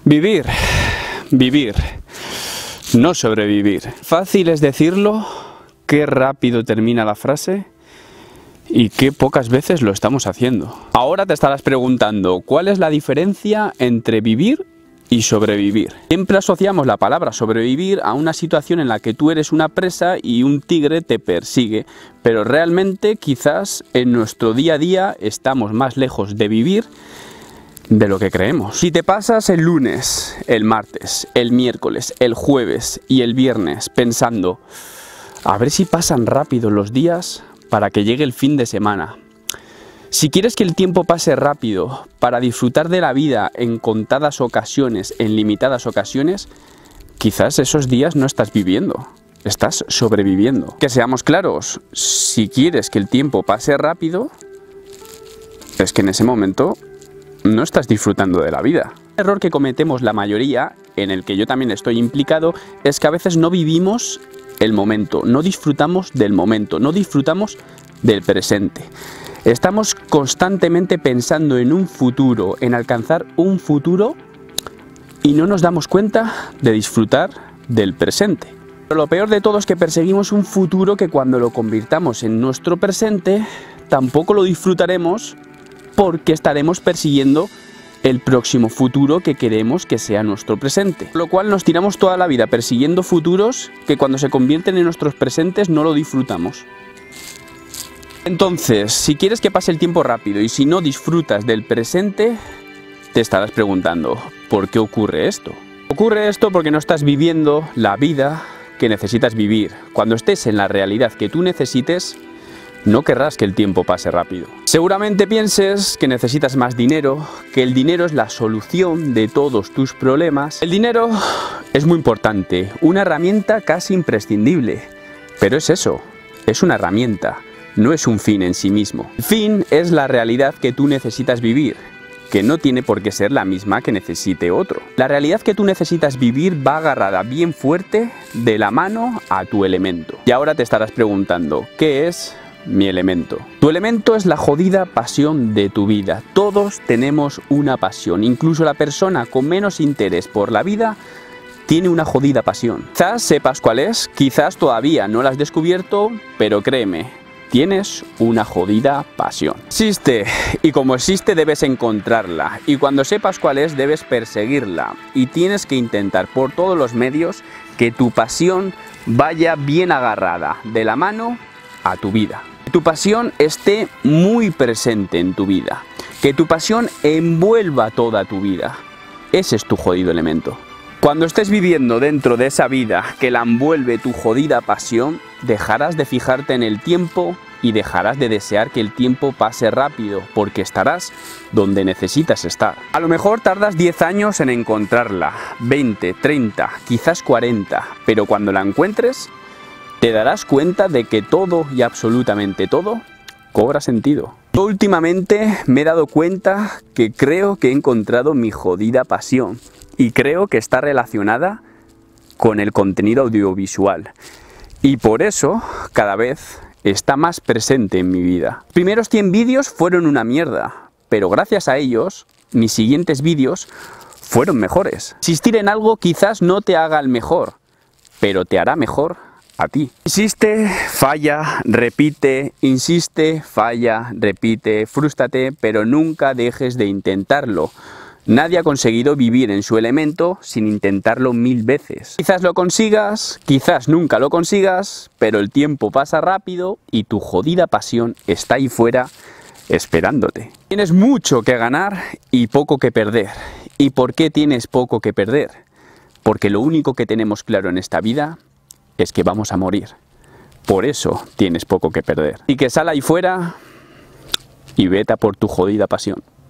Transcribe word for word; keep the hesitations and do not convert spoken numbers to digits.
Vivir, vivir, no sobrevivir. Fácil es decirlo, qué rápido termina la frase y qué pocas veces lo estamos haciendo. Ahora te estarás preguntando, ¿cuál es la diferencia entre vivir y sobrevivir? Siempre asociamos la palabra sobrevivir a una situación en la que tú eres una presa y un tigre te persigue, pero realmente quizás en nuestro día a día estamos más lejos de vivir de lo que creemos. Si te pasas el lunes, el martes, el miércoles, el jueves y el viernes pensando a ver si pasan rápido los días para que llegue el fin de semana, si quieres que el tiempo pase rápido para disfrutar de la vida en contadas ocasiones, en limitadas ocasiones, quizás esos días no estás viviendo, estás sobreviviendo. Que seamos claros, si quieres que el tiempo pase rápido, es que en ese momento no estás disfrutando de la vida. El error que cometemos la mayoría, en el que yo también estoy implicado, es que a veces no vivimos el momento, no disfrutamos del momento, no disfrutamos del presente. Estamos constantemente pensando en un futuro, en alcanzar un futuro y no nos damos cuenta de disfrutar del presente. Pero lo peor de todo es que perseguimos un futuro que cuando lo convirtamos en nuestro presente tampoco lo disfrutaremos porque estaremos persiguiendo el próximo futuro que queremos que sea nuestro presente. Con lo cual nos tiramos toda la vida persiguiendo futuros que cuando se convierten en nuestros presentes no lo disfrutamos. Entonces, si quieres que pase el tiempo rápido y si no disfrutas del presente, te estarás preguntando, ¿por qué ocurre esto? Ocurre esto porque no estás viviendo la vida que necesitas vivir. Cuando estés en la realidad que tú necesites, no querrás que el tiempo pase rápido. Seguramente pienses que necesitas más dinero, que el dinero es la solución de todos tus problemas. El dinero es muy importante, una herramienta casi imprescindible, pero es eso, es una herramienta, no es un fin en sí mismo. El fin es la realidad que tú necesitas vivir, que no tiene por qué ser la misma que necesite otro. La realidad que tú necesitas vivir va agarrada bien fuerte de la mano a tu elemento. Y ahora te estarás preguntando, ¿qué es mi elemento? Tu elemento es la jodida pasión de tu vida. Todos tenemos una pasión, incluso la persona con menos interés por la vida tiene una jodida pasión. Quizás sepas cuál es, quizás todavía no la has descubierto, pero créeme, tienes una jodida pasión. Existe, y como existe debes encontrarla, y cuando sepas cuál es debes perseguirla, y tienes que intentar por todos los medios que tu pasión vaya bien agarrada de la mano a tu vida. Que tu pasión esté muy presente en tu vida, que tu pasión envuelva toda tu vida. Ese es tu jodido elemento. Cuando estés viviendo dentro de esa vida que la envuelve tu jodida pasión, dejarás de fijarte en el tiempo y dejarás de desear que el tiempo pase rápido, porque estarás donde necesitas estar. A lo mejor tardas diez años en encontrarla, veinte, treinta, quizás cuarenta, pero cuando la encuentres, te darás cuenta de que todo y absolutamente todo cobra sentido. Yo últimamente me he dado cuenta que creo que he encontrado mi jodida pasión y creo que está relacionada con el contenido audiovisual y por eso cada vez está más presente en mi vida. Los primeros cien vídeos fueron una mierda, pero gracias a ellos mis siguientes vídeos fueron mejores. Insistir en algo quizás no te haga el mejor, pero te hará mejor a ti. Insiste, falla, repite, insiste, falla, repite, frústrate, pero nunca dejes de intentarlo. Nadie ha conseguido vivir en su elemento sin intentarlo mil veces. Quizás lo consigas, quizás nunca lo consigas, pero el tiempo pasa rápido y tu jodida pasión está ahí fuera esperándote. Tienes mucho que ganar y poco que perder. ¿Y por qué tienes poco que perder? Porque lo único que tenemos claro en esta vida es que vamos a morir. Por eso tienes poco que perder. Y que sal ahí fuera y vete a por tu jodida pasión.